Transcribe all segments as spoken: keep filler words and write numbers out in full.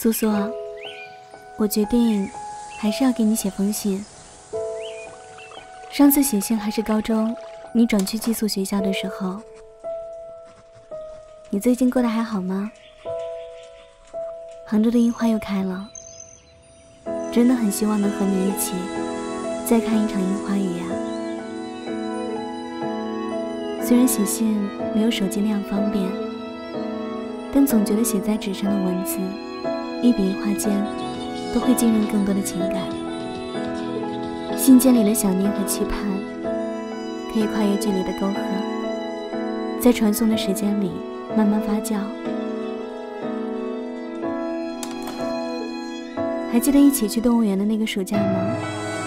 苏苏，我决定还是要给你写封信。上次写信还是高中你转去寄宿学校的时候。你最近过得还好吗？杭州的樱花又开了，真的很希望能和你一起再看一场樱花雨啊。虽然写信没有手机那样方便，但总觉得写在纸上的文字一笔一画间都会浸润更多的情感。信件里的想念和期盼可以跨越距离的沟壑，在传送的时间里慢慢发酵。还记得一起去动物园的那个暑假吗？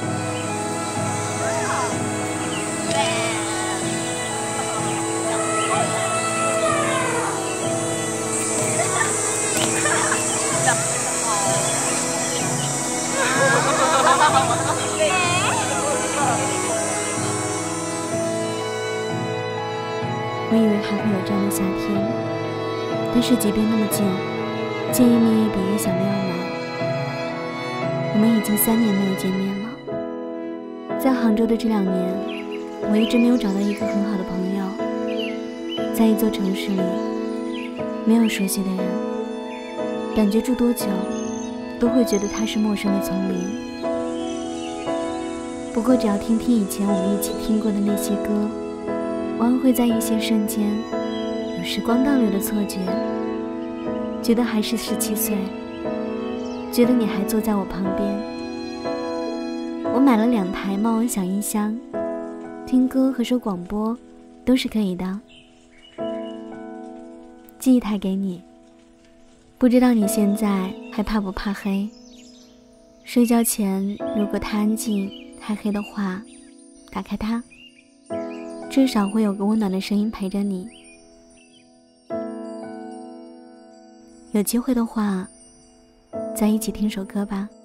我以为还会有这样的夏天，但是即便那么近，见一面也比预想的要难。我们已经三年没有见面了。在杭州的这两年，我一直没有找到一个很好的朋友。在一座城市里，没有熟悉的人，感觉住多久都会觉得它是陌生的丛林。不过只要听听以前我们一起听过的那些歌，往往会在一些瞬间有时光倒流的错觉，觉得还是十七岁，觉得你还坐在我旁边。我买了两台猫王小音箱，听歌和收广播都是可以的。寄一台给你，不知道你现在还怕不怕黑？睡觉前如果太安静太黑的话，打开它，至少会有个温暖的声音陪着你。有机会的话，再一起听首歌吧。